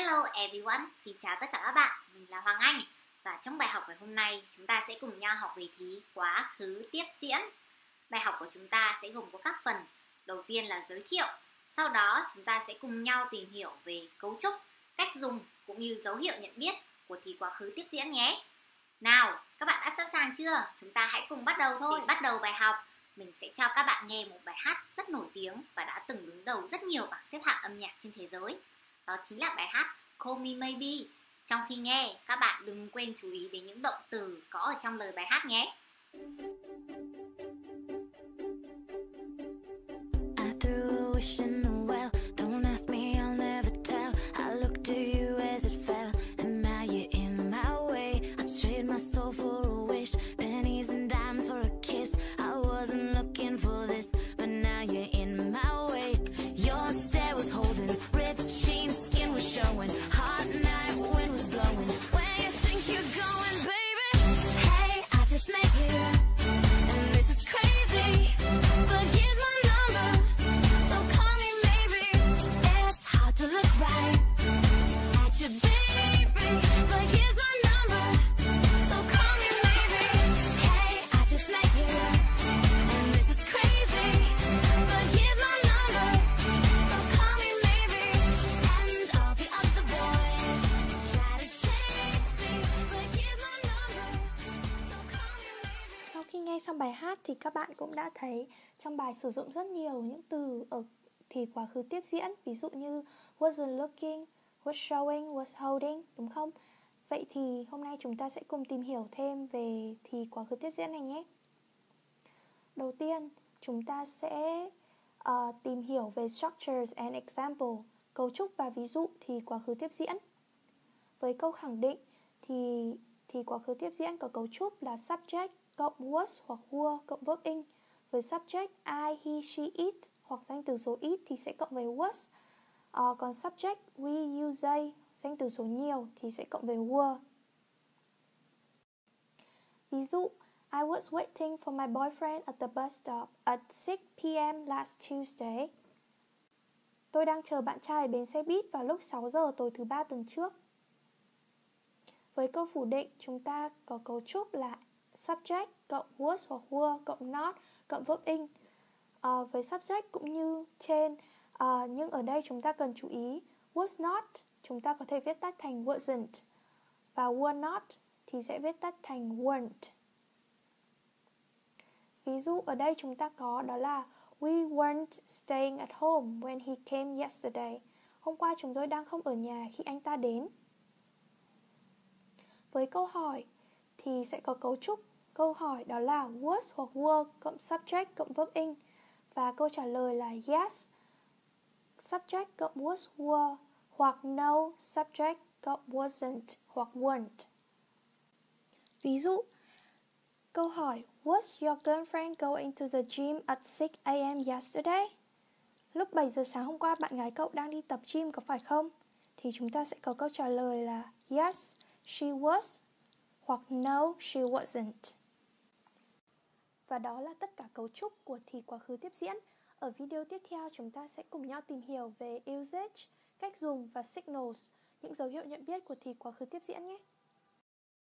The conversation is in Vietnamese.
Hello everyone, xin chào tất cả các bạn, mình là Hoàng Anh. Và trong bài học ngày hôm nay, chúng ta sẽ cùng nhau học về thí quá khứ tiếp diễn. Bài học của chúng ta sẽ gồm có các phần. Đầu tiên là giới thiệu, sau đó chúng ta sẽ cùng nhau tìm hiểu về cấu trúc, cách dùng cũng như dấu hiệu nhận biết của thí quá khứ tiếp diễn nhé. Nào, các bạn đã sẵn sàng chưa? Chúng ta hãy cùng bắt đầu thôi. Để bắt đầu bài học, mình sẽ cho các bạn nghe một bài hát rất nổi tiếng và đã từng đứng đầu rất nhiều bảng xếp hạng âm nhạc trên thế giới. Đó chính là bài hát Call Me Maybe. Trong khi nghe, các bạn đừng quên chú ý đến những động từ có ở trong lời bài hát nhé. Nghe xong bài hát thì các bạn cũng đã thấy trong bài sử dụng rất nhiều những từ ở thì quá khứ tiếp diễn, ví dụ như wasn't looking, was showing, was holding, đúng không? Vậy thì hôm nay chúng ta sẽ cùng tìm hiểu thêm về thì quá khứ tiếp diễn này nhé. Đầu tiên, chúng ta sẽ tìm hiểu về structures and example, cấu trúc và ví dụ thì quá khứ tiếp diễn. Với câu khẳng định thì quá khứ tiếp diễn có cấu trúc là subject cộng was hoặc were cộng verb in. Với subject I, he, she, it hoặc danh từ số ít thì sẽ cộng với was. Còn subject we, you, they, danh từ số nhiều thì sẽ cộng với were. Ví dụ, I was waiting for my boyfriend at the bus stop at 6 p.m. last Tuesday. Tôi đang chờ bạn trai ở bến xe buýt vào lúc 6 giờ tối thứ ba tuần trước. Với câu phủ định, chúng ta có cấu trúc là subject cộng was hoặc were cộng not cộng verb in. Với subject cũng như trên, nhưng ở đây chúng ta cần chú ý was not chúng ta có thể viết tắt thành wasn't và were not thì sẽ viết tắt thành weren't. Ví dụ ở đây chúng ta có đó là we weren't staying at home when he came yesterday. Hôm qua chúng tôi đang không ở nhà khi anh ta đến. Với câu hỏi thì sẽ có cấu trúc câu hỏi đó là was hoặc were cộng subject cộng verb in. Và câu trả lời là yes, subject cộng was were hoặc no, subject cộng wasn't hoặc weren't. Ví dụ, câu hỏi was your girlfriend going to the gym at 6 a.m. yesterday? Lúc 7 giờ sáng hôm qua bạn gái cậu đang đi tập gym có phải không? Thì chúng ta sẽ có câu trả lời là yes, she was hoặc no, she wasn't. Và đó là tất cả cấu trúc của thì quá khứ tiếp diễn. Ở video tiếp theo chúng ta sẽ cùng nhau tìm hiểu về usage, cách dùng và signals, những dấu hiệu nhận biết của thì quá khứ tiếp diễn nhé.